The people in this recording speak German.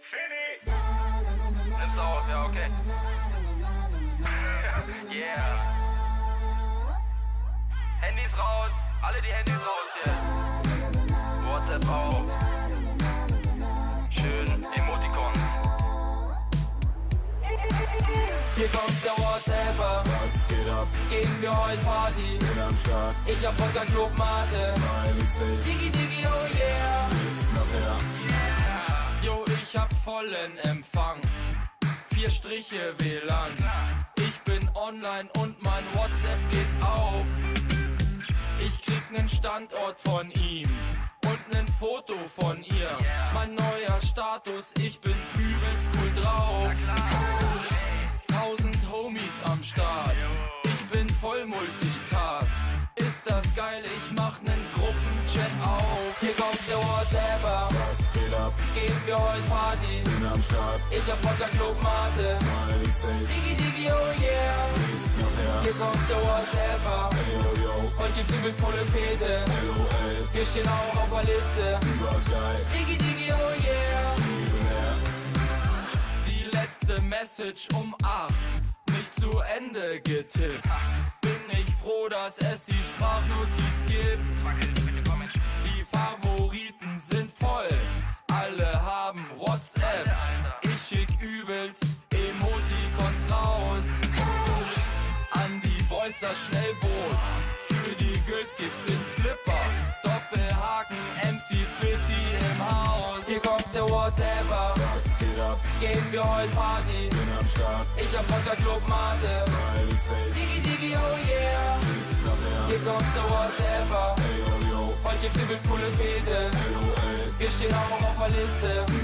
Fini! Nimm's auf, ja, okay. Yeah. Handys raus, alle die Handys raus hier. WhatsApp auch. Schön, Emoticons. Hier kommt der WhatsApper. Was geht ab? Gehen wir heute Party? Bin am Start. Ich hab Wodka Club Mate. Smiley Face. Digi Digi, oh yeah. Bis nachher. Jo, ich hab vollen Empfang. 4 Striche WLAN. Ich bin online und mein WhatsApp geht auf. Ich krieg nen Standort von ihm und nen Foto von ihr. Mein neuer Status, ich bin übelst cool drauf. 1000 Homies am Start. Ich bin voll Multitask. Ist das geil, ich mach nen Gruppenchat auf. Hier kommt der WhatsApper. Was geht ab? Gehen wir heute Party? Bin am Start. Ich hab Wodka Club Mate. Smiley Face. Digi Digi, oh yeah. Bis nachher. Hier kommt der WhatsApper. Hey, yo, yo. Heute gibt's übelst coole Fete. LOL. Wir stehen auch auf der Liste. Übergeil. Digi Digi, oh yeah. Millionär. Die letzte Message um 8, nicht zu Ende getippt. Bin ich froh, dass es die Sprachnotiz gibt. Die Favoriten sind voll, alle haben WhatsApp. Ich schick übelst Emoticons raus. An die Boys das Schnellboot. Für die Girls gibt's den Flipper. Doppelhaken, MC Fitty im Haus. Hier kommt der WhatsApper. Was geht ab? Gehen wir heute Party? Bin am Start. Ich hab Wodka Club Mate. Smiley Face. Digi Digi, oh yeah. Bis nachher. Hier kommt der WhatsApper. Hey, yo, yo. Heute gibt's übelst coole Fete. LOL. Wir stehen auch auf der Liste.